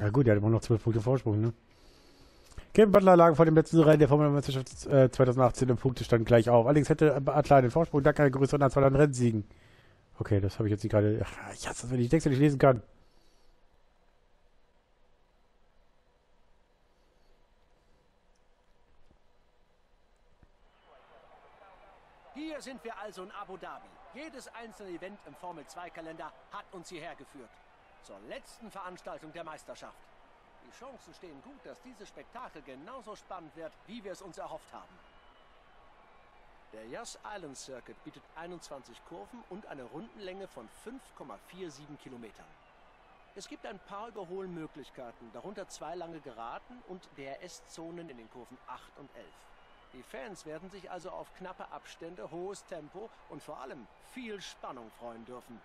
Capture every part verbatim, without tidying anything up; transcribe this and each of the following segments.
Ja gut, er hat immer noch zwölf Punkte Vorsprung, ne? Kevin Butler lag vor dem letzten Rennen der Formel-Meisterschaft äh, zwanzig achtzehn im Punktestand gleich auf. Allerdings hätte Butler den Vorsprung dank einer größeren Anzahl an Rennsiegen. Okay, das habe ich jetzt nicht gerade... Ach, ich hasse das, wenn ich Texte nicht lesen kann. Hier sind wir also in Abu Dhabi. Jedes einzelne Event im Formel zwei Kalender hat uns hierher geführt. Zur letzten Veranstaltung der Meisterschaft. Die Chancen stehen gut, dass dieses Spektakel genauso spannend wird, wie wir es uns erhofft haben. Der Yas Island Circuit bietet einundzwanzig Kurven und eine Rundenlänge von fünf Komma siebenundvierzig Kilometern. Es gibt ein paar Überholmöglichkeiten, darunter zwei lange Geraden und D R S-Zonen in den Kurven acht und elf. Die Fans werden sich also auf knappe Abstände, hohes Tempo und vor allem viel Spannung freuen dürfen.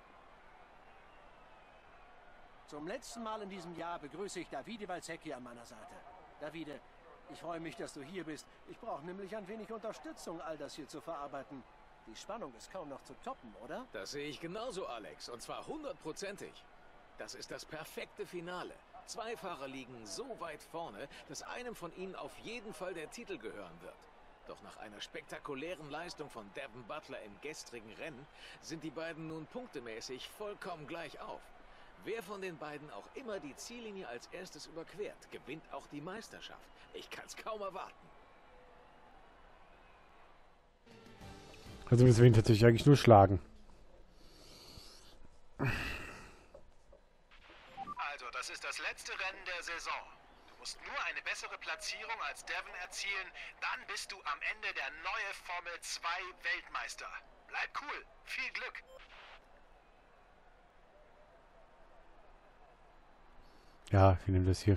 Zum letzten Mal in diesem Jahr begrüße ich Davide Valsecchi an meiner Seite. Davide, ich freue mich, dass du hier bist. Ich brauche nämlich ein wenig Unterstützung, all das hier zu verarbeiten. Die Spannung ist kaum noch zu toppen, oder? Das sehe ich genauso, Alex. Und zwar hundertprozentig. Das ist das perfekte Finale. Zwei Fahrer liegen so weit vorne, dass einem von ihnen auf jeden Fall der Titel gehören wird. Doch nach einer spektakulären Leistung von Devin Butler im gestrigen Rennen sind die beiden nun punktemäßig vollkommen gleich auf. Wer von den beiden auch immer die Ziellinie als erstes überquert, gewinnt auch die Meisterschaft. Ich kann es kaum erwarten. Also müssen wir ihn tatsächlich eigentlich nur schlagen. Also, das ist das letzte Rennen der Saison. Du musst nur eine bessere Platzierung als Devin erzielen, dann bist du am Ende der neue Formel zwei Weltmeister. Bleib cool, viel Glück. Ja, wir nehmen das hier.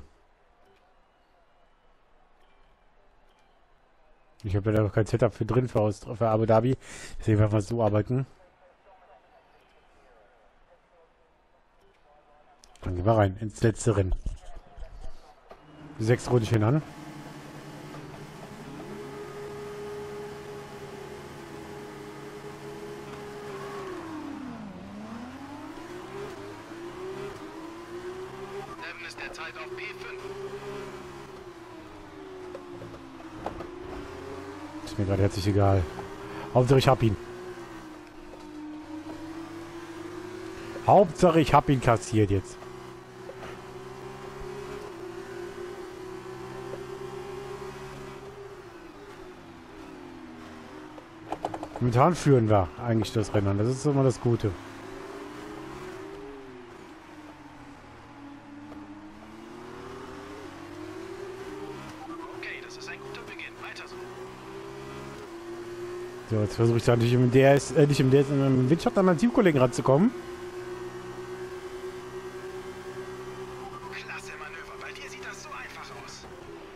Ich habe leider noch kein Setup für drin für, Aus für Abu Dhabi. Deswegen werden wir so arbeiten. Dann gehen wir rein ins letzte Rennen. Sechs Rundchen an. Devin ist derzeit auf P fünf. Ist mir gerade herzlich egal. Hauptsache ich hab ihn. Hauptsache ich hab ihn kassiert jetzt. Momentan führen wir eigentlich das Rennen. Das ist immer das Gute. Okay, das ist ein guter Beginn. Weiter so. So, jetzt versuche ich da nicht im D R S, äh, nicht im D R S, im Windschatten an meinen Teamkollegen ranzukommen. Klasse Manöver. Bei dir sieht das so einfach aus.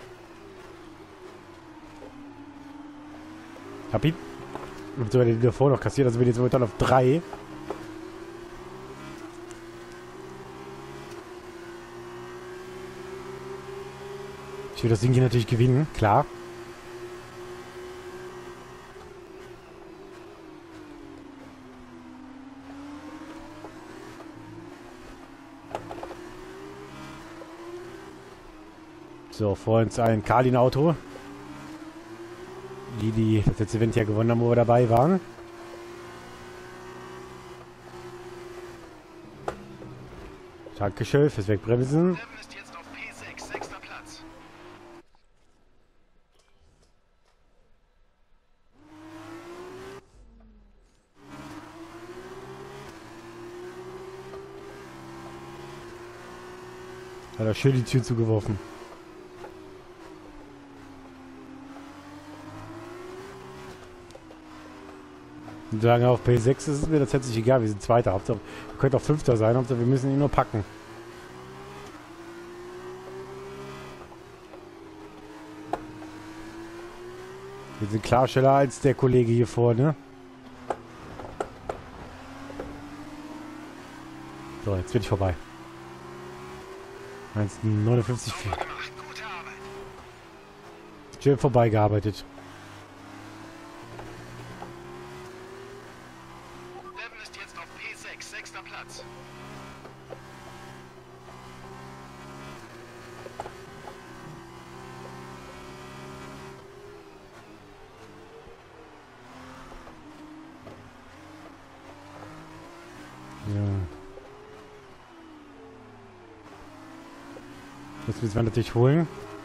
Hab ihn. Und sogar den davor noch kassiert, also bin ich jetzt momentan auf drei. Ich will das Ding hier natürlich gewinnen, klar. So, vor uns ein Kalin-Auto. Die, die das letzte Event ja gewonnen haben, wo wir dabei waren. Dankeschön fürs Wegbremsen. Devin ist jetzt auf P sechs, sechster Platz. Hat er schön die Tür zugeworfen. Und sagen auf P sechs ist es mir das letztlich egal, wir sind Zweiter. Hauptsache, wir können auch Fünfter sein, Hauptsache wir müssen ihn nur packen. Wir sind klar schneller als der Kollege hier vorne. So, jetzt bin ich vorbei. eins neunundfünfzig. Sauber gemacht. Gute Arbeit. Schön vorbeigearbeitet. Devin ist jetzt auf P sechs, sechster Platz. Ja. Das müssen wir natürlich holen.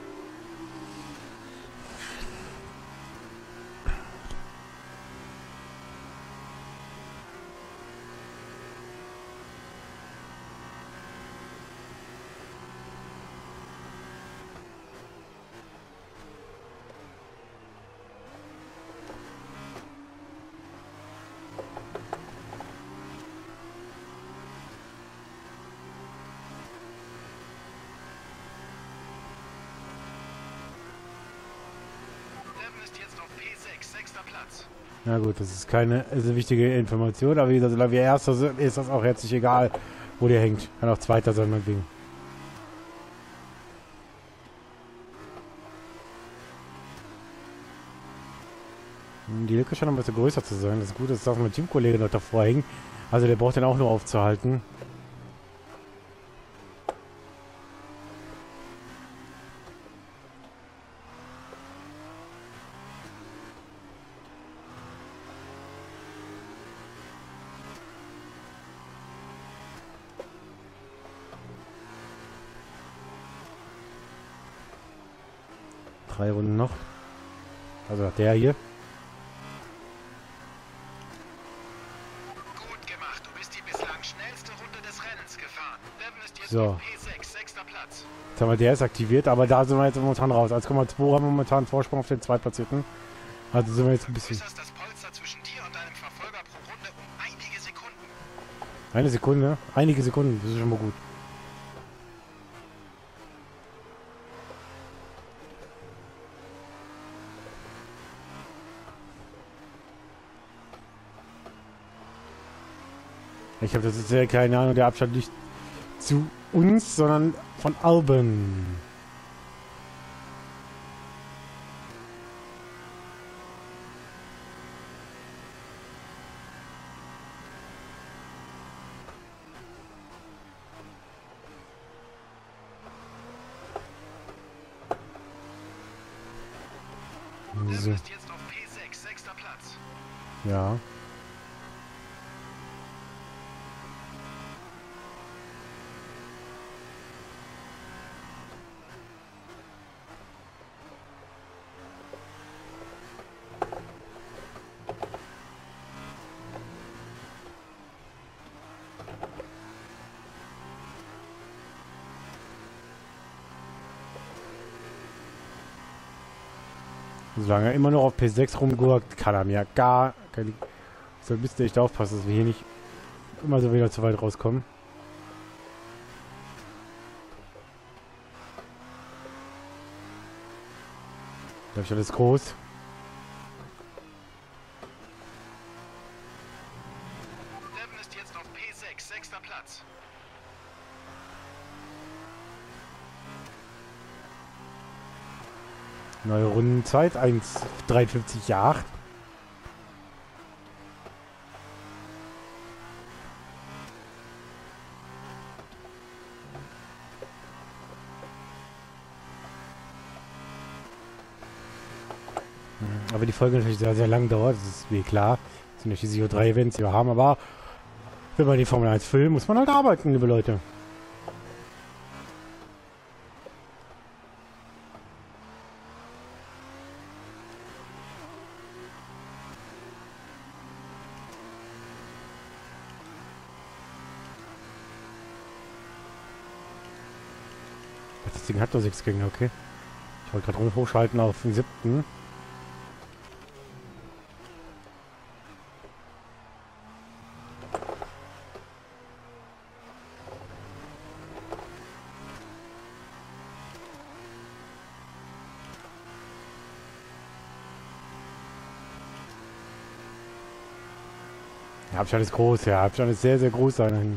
Ist jetzt auf P sechs, sechster Platz. Na gut, das ist keine also wichtige Information, aber wie gesagt, solange wir Erster sind, ist das auch herzlich egal, wo der hängt. Kann auch Zweiter sein, meinetwegen. Die Lücke scheint ein bisschen größer zu sein. Das ist gut, dass das mein Teamkollege noch davor hängt. Also der braucht den auch nur aufzuhalten. Drei Runden noch. Also der hier. Gut gemacht. Du bist die bislang schnellste Runde des Rennens gefahren. Devin ist jetzt So. auf P sechs, sechster Platz. Jetzt haben wir der ist aktiviert, aber da sind wir jetzt momentan raus. eins Komma zwei haben wir momentan Vorsprung auf den Zweitplatzierten. Also sind wir jetzt ein bisschen... Vergrößerst das Polster zwischen dir und deinem Verfolger pro Runde um einige Sekunden. Eine Sekunde? Einige Sekunden, das ist schon mal gut. Ich habe das jetzt ja keine Ahnung, der Abstand nicht zu uns, sondern von Alben. So. Devin ist jetzt auf P sechs, sechster Platz. Ja. Solange er immer noch auf P sechs rumgurkt, kann er mir gar keine... So müsst ihr echt aufpassen, dass wir hier nicht immer so wieder zu weit rauskommen. Da habe ich alles groß. Devin ist jetzt auf P sechs, sechster Platz. Neue Rundenzeit, eins Komma dreiundfünfzig acht. Aber die Folge natürlich sehr, sehr lang dauert, das ist mir klar. Das sind ja schließlich drei Events, die wir haben, aber wenn man die Formel eins filmt, muss man halt arbeiten, liebe Leute. Das Ding hat nur sechs Gänge, okay. Ich wollte gerade hochschalten auf den siebten. Der Abstand ist groß, ja. Abstand ist sehr, sehr groß sein.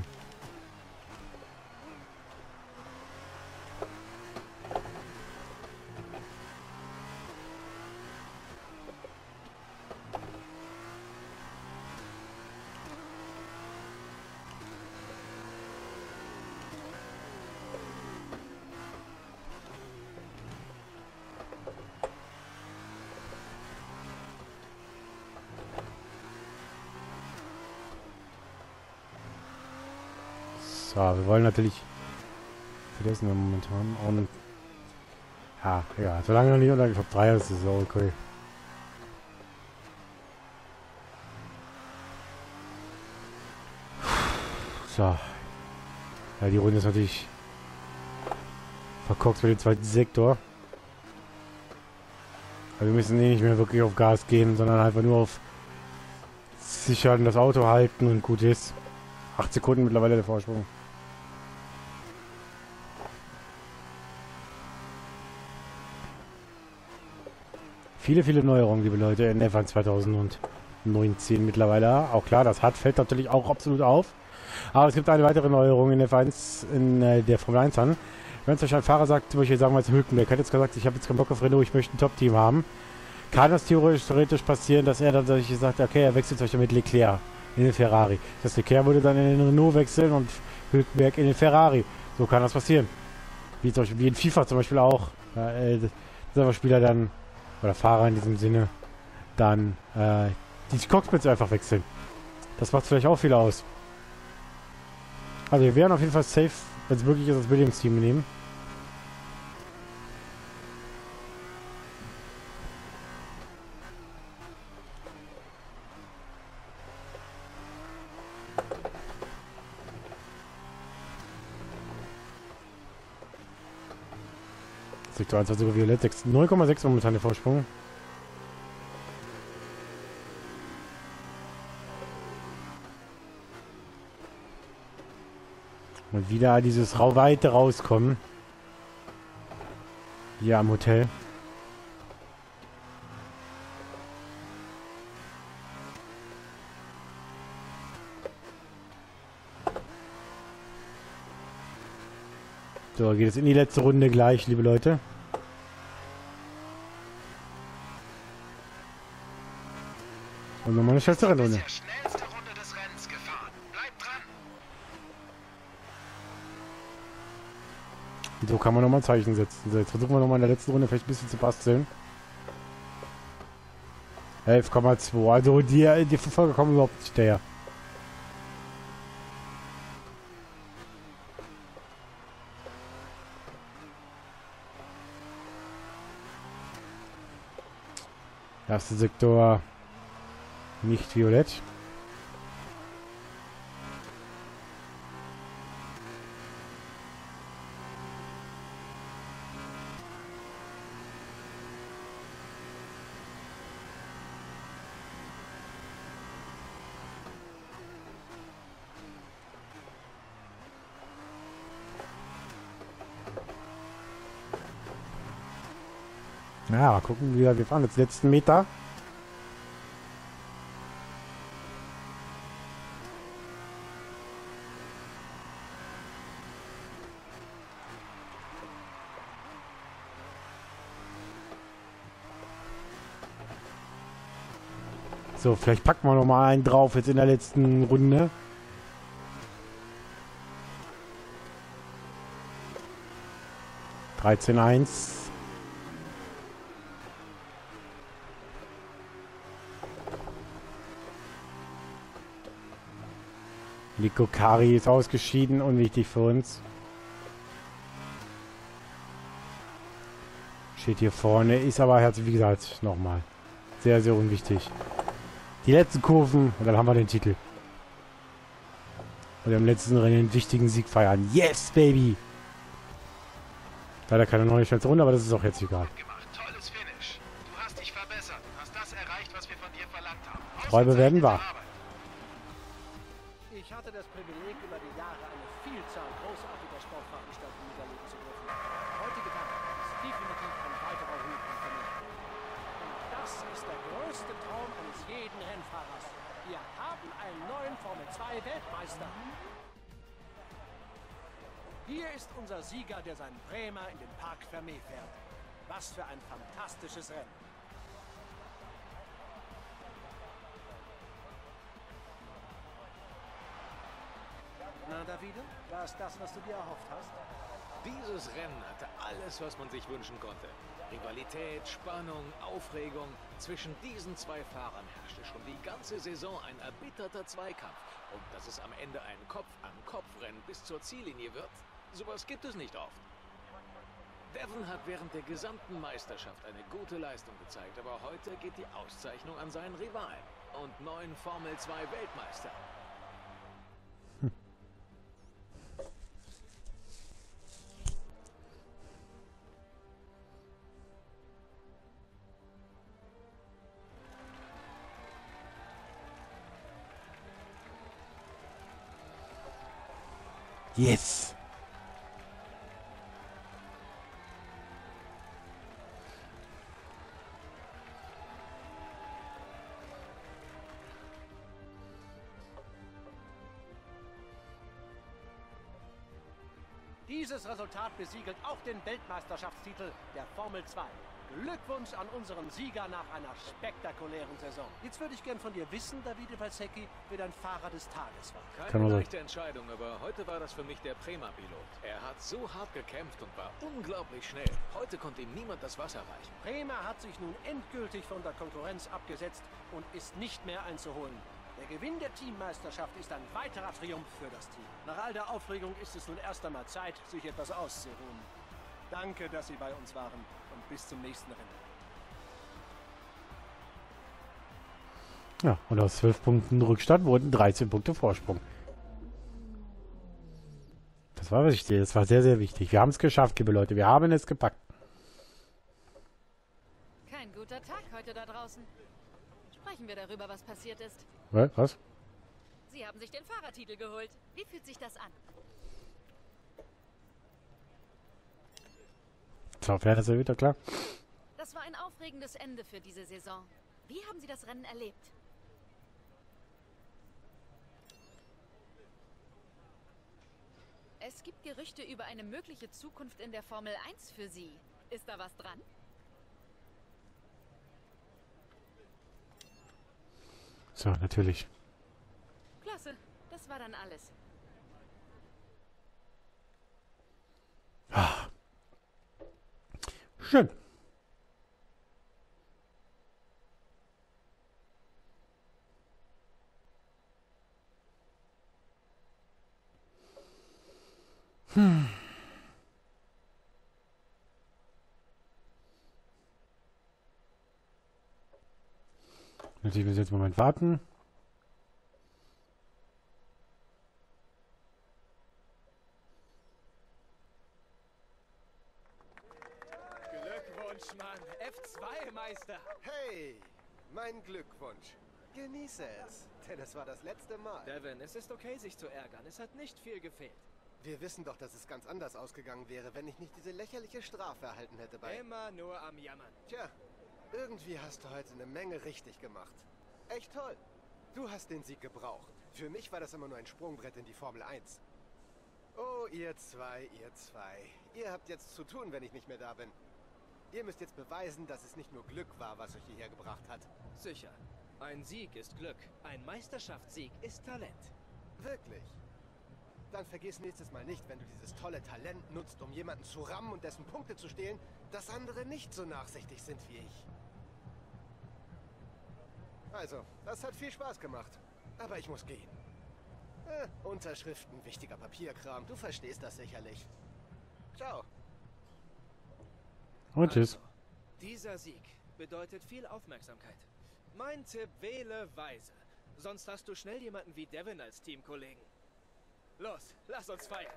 So, wir wollen natürlich... Vergessen wir momentan. Und... Ja, ja, solange noch nicht unter Top drei ist, ist es auch okay. So. Ja, die Runde ist natürlich verkockt für den zweiten Sektor. Aber wir müssen eh nicht mehr wirklich auf Gas gehen, sondern einfach nur auf sicher das Auto halten und gut ist. acht Sekunden mittlerweile der Vorsprung. Viele, viele Neuerungen, liebe Leute, in F eins zweitausendneunzehn mittlerweile. Auch klar, das hat fällt natürlich auch absolut auf. Aber es gibt eine weitere Neuerung in F eins in äh, der Formel eins an. Wenn es euch ein Fahrer sagt, zum Beispiel sagen wir jetzt Hülkenberg, hat jetzt gesagt, ich habe jetzt keinen Bock auf Renault, ich möchte ein Top-Team haben, kann das theoretisch, theoretisch passieren, dass er dann sagt, okay, er wechselt euch mit Leclerc in den Ferrari. Das Leclerc würde dann in den Renault wechseln und Hülkenberg in den Ferrari. So kann das passieren. Wie, zum Beispiel, wie in FIFA zum Beispiel auch. Äh, selber Spieler dann, oder Fahrer in diesem Sinne, dann äh, die Cockpits einfach wechseln. Das macht vielleicht auch viel aus. Also wir werden auf jeden Fall safe, wenn es möglich ist, das Williams-Team nehmen. Sektor eins hat sogar Violett, neun Komma sechs momentan der Vorsprung. Und wieder dieses Ra weite rauskommen. Hier am Hotel. So, geht es in die letzte Runde gleich, liebe Leute. Und nochmal eine schnellste Runde. Schnellste Runde des Rennens gefahren. Bleibt dran. So kann man nochmal ein Zeichen setzen. So, jetzt versuchen wir nochmal in der letzten Runde vielleicht ein bisschen zu basteln. elf Komma zwei. Also die, die Verfolger kommen überhaupt nicht daher. Erster Sektor nicht violett. Ja, mal gucken, wie wir fahren jetzt letzten Meter. So, vielleicht packen wir noch mal einen drauf jetzt in der letzten Runde. dreizehn eins. Nico Kari ist ausgeschieden, unwichtig für uns. Steht hier vorne, ist aber, wie gesagt, nochmal sehr, sehr unwichtig. Die letzten Kurven und dann haben wir den Titel. Und im letzten Rennen einen wichtigen Sieg feiern. Yes, baby! Leider keine neue schnellste Runde, aber das ist auch jetzt egal. Tolles Finish. Du hast dich verbessert. Du hast das erreicht, was wir von dir verlangt haben. Träume werden wahr. Ich hatte das Privileg, über die Jahre eine Vielzahl großartiger Sportveranstaltungen miterleben zu dürfen. Der heutige Tag ist definitiv ein weiterer Höhepunkt für mich. Und das ist der größte Traum eines jeden Rennfahrers. Wir haben einen neuen Formel zwei Weltmeister. Hier ist unser Sieger, der seinen Bremer in den Parc Fermé fährt. Was für ein fantastisches Rennen. Na, Davide, war es das, was du dir erhofft hast? Dieses Rennen hatte alles, was man sich wünschen konnte. Rivalität, Spannung, Aufregung. Zwischen diesen zwei Fahrern herrschte schon die ganze Saison ein erbitterter Zweikampf. Und dass es am Ende ein Kopf-an-Kopf-Rennen bis zur Ziellinie wird, sowas gibt es nicht oft. Devon hat während der gesamten Meisterschaft eine gute Leistung gezeigt, aber heute geht die Auszeichnung an seinen Rivalen und neuen Formel zwei Weltmeister. Hm. Yes! Dieses Resultat besiegelt auch den Weltmeisterschaftstitel der Formel zwei. Glückwunsch an unseren Sieger nach einer spektakulären Saison. Jetzt würde ich gern von dir wissen, Davide Valsecchi, wer dein Fahrer des Tages war. Keine leichte Entscheidung, aber heute war das für mich der Prema-Pilot. Er hat so hart gekämpft und war unglaublich schnell. Heute konnte ihm niemand das Wasser reichen. Prema hat sich nun endgültig von der Konkurrenz abgesetzt und ist nicht mehr einzuholen. Der Gewinn der Teammeisterschaft ist ein weiterer Triumph für das Team. Nach all der Aufregung ist es nun erst einmal Zeit, sich etwas auszuruhen. Danke, dass Sie bei uns waren und bis zum nächsten Rennen. Ja, und aus zwölf Punkten Rückstand wurden dreizehn Punkte Vorsprung. Das war wichtig, das war sehr, sehr wichtig. Wir haben es geschafft, liebe Leute, wir haben es gepackt. Kein guter Tag heute da draußen. Sprechen wir darüber, was passiert ist. Was? Sie haben sich den Fahrertitel geholt. Wie fühlt sich das an? So, wäre das ja wieder klar. Das war ein aufregendes Ende für diese Saison. Wie haben Sie das Rennen erlebt? Es gibt Gerüchte über eine mögliche Zukunft in der Formel eins für Sie. Ist da was dran? So, natürlich. Klasse, das war dann alles. Ah. Schön. Hm. Natürlich müssen wir jetzt einen Moment warten. Glückwunsch, Mann. F zwei Meister. Hey, mein Glückwunsch. Genieße es, denn es war das letzte Mal. Devon, es ist okay, sich zu ärgern. Es hat nicht viel gefehlt. Wir wissen doch, dass es ganz anders ausgegangen wäre, wenn ich nicht diese lächerliche Strafe erhalten hätte bei... Immer nur am Jammern. Tja, irgendwie hast du heute eine Menge richtig gemacht. Echt toll. Du hast den Sieg gebraucht. Für mich war das immer nur ein Sprungbrett in die Formel eins. Oh, ihr zwei, ihr zwei. Ihr habt jetzt zu tun, wenn ich nicht mehr da bin. Ihr müsst jetzt beweisen, dass es nicht nur Glück war, was euch hierher gebracht hat. Sicher. Ein Sieg ist Glück. Ein Meisterschaftssieg ist Talent. Wirklich? Dann vergiss nächstes Mal nicht, wenn du dieses tolle Talent nutzt, um jemanden zu rammen und dessen Punkte zu stehlen, dass andere nicht so nachsichtig sind wie ich. Also, das hat viel Spaß gemacht. Aber ich muss gehen. Äh, Unterschriften, wichtiger Papierkram. Du verstehst das sicherlich. Ciao. Und tschüss. Also, dieser Sieg bedeutet viel Aufmerksamkeit. Mein Tipp, wähle weise. Sonst hast du schnell jemanden wie Devon als Teamkollegen. Los, lass uns feiern.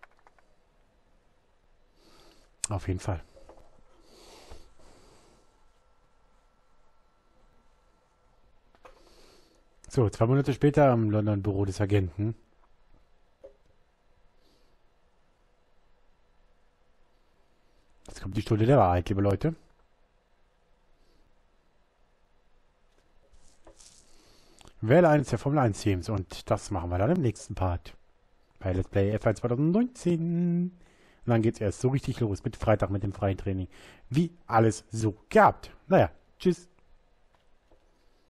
Auf jeden Fall. So, zwei Monate später am Londoner Büro des Agenten. Jetzt kommt die Stunde der Wahrheit, liebe Leute. Wähle eines der Formel eins Teams und das machen wir dann im nächsten Part. Bei Let's Play F eins zwanzig neunzehn. Und dann geht es erst so richtig los mit Freitag mit dem freien Training. Wie alles so gehabt. Naja, tschüss.